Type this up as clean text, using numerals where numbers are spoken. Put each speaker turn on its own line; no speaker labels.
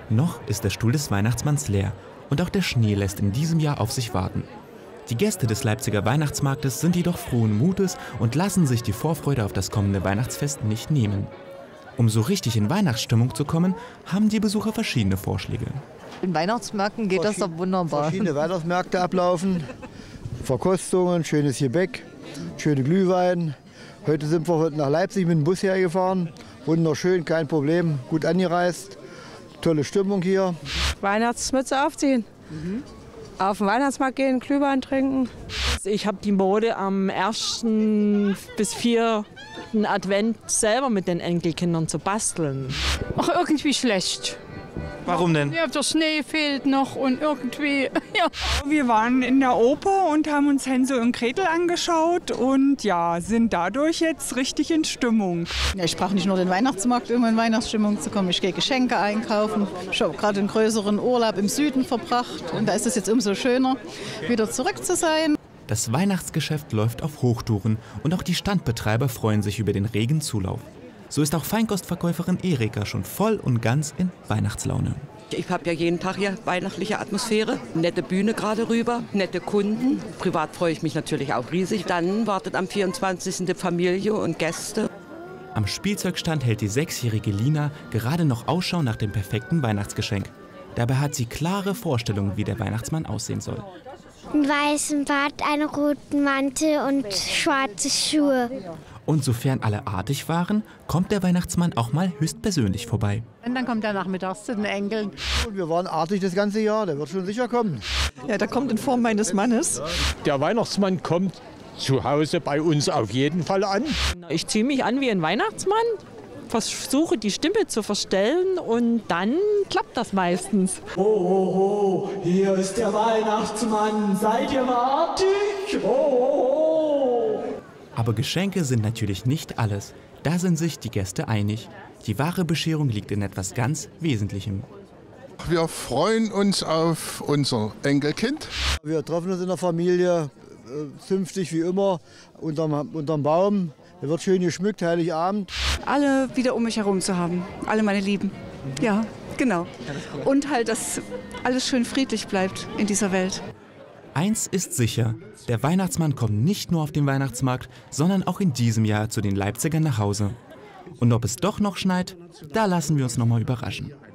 Noch ist der Stuhl des Weihnachtsmanns leer und auch der Schnee lässt in diesem Jahr auf sich warten. Die Gäste des Leipziger Weihnachtsmarktes sind jedoch frohen Mutes und lassen sich die Vorfreude auf das kommende Weihnachtsfest nicht nehmen. Um so richtig in Weihnachtsstimmung zu kommen, haben die Besucher verschiedene Vorschläge.
In Weihnachtsmärkten geht das doch wunderbar.
Verschiedene Weihnachtsmärkte ablaufen, Verkostungen, schönes Gebäck, schöne Glühwein. Heute sind wir nach Leipzig mit dem Bus hergefahren. Wunderschön, kein Problem, gut angereist. Tolle Stimmung hier.
Weihnachtsmütze aufziehen. Auf den Weihnachtsmarkt gehen, Glühwein trinken.
Ich habe die Mode am 1. bis 4. Advent selber mit den Enkelkindern zu basteln.
Ach, irgendwie schlecht.
Warum denn?
Ja, der Schnee fehlt noch und irgendwie, ja.
Wir waren in der Oper und haben uns Hänsel und Gretel angeschaut und ja, sind dadurch jetzt richtig in Stimmung.
Ja, ich brauche nicht nur den Weihnachtsmarkt, um in Weihnachtsstimmung zu kommen. Ich gehe Geschenke einkaufen. Ich habe gerade einen größeren Urlaub im Süden verbracht und da ist es jetzt umso schöner, wieder zurück zu sein.
Das Weihnachtsgeschäft läuft auf Hochtouren und auch die Standbetreiber freuen sich über den regen Zulauf. So ist auch Feinkostverkäuferin Erika schon voll und ganz in Weihnachtslaune.
Ich habe ja jeden Tag hier weihnachtliche Atmosphäre, nette Bühne gerade rüber, nette Kunden. Privat freue ich mich natürlich auch riesig. Dann wartet am 24. die Familie und Gäste.
Am Spielzeugstand hält die 6-jährige Lina gerade noch Ausschau nach dem perfekten Weihnachtsgeschenk. Dabei hat sie klare Vorstellungen, wie der Weihnachtsmann aussehen soll.
Einen weißen Bart, einen roten Mantel und schwarze Schuhe.
Und sofern alle artig waren, kommt der Weihnachtsmann auch mal höchstpersönlich vorbei.
Und dann kommt er nachmittags zu den Enkeln.
Und wir waren artig das ganze Jahr, der wird schon sicher kommen.
Ja, der kommt in Form meines Mannes.
Der Weihnachtsmann kommt zu Hause bei uns auf jeden Fall an.
Ich ziehe mich an wie ein Weihnachtsmann, versuche die Stimme zu verstellen und dann klappt das meistens.
Ho, ho, ho, hier ist der Weihnachtsmann, seid ihr artig? Ho, ho, ho.
Aber Geschenke sind natürlich nicht alles. Da sind sich die Gäste einig. Die wahre Bescherung liegt in etwas ganz Wesentlichem.
Wir freuen uns auf unser Enkelkind.
Wir treffen uns in der Familie, zünftig wie immer, unterm Baum. Er wird schön geschmückt, Heiligabend.
Alle wieder um mich herum zu haben, alle meine Lieben. Ja, genau. Und halt, dass alles schön friedlich bleibt in dieser Welt.
Eins ist sicher, der Weihnachtsmann kommt nicht nur auf den Weihnachtsmarkt, sondern auch in diesem Jahr zu den Leipzigern nach Hause. Und ob es doch noch schneit, da lassen wir uns noch mal überraschen.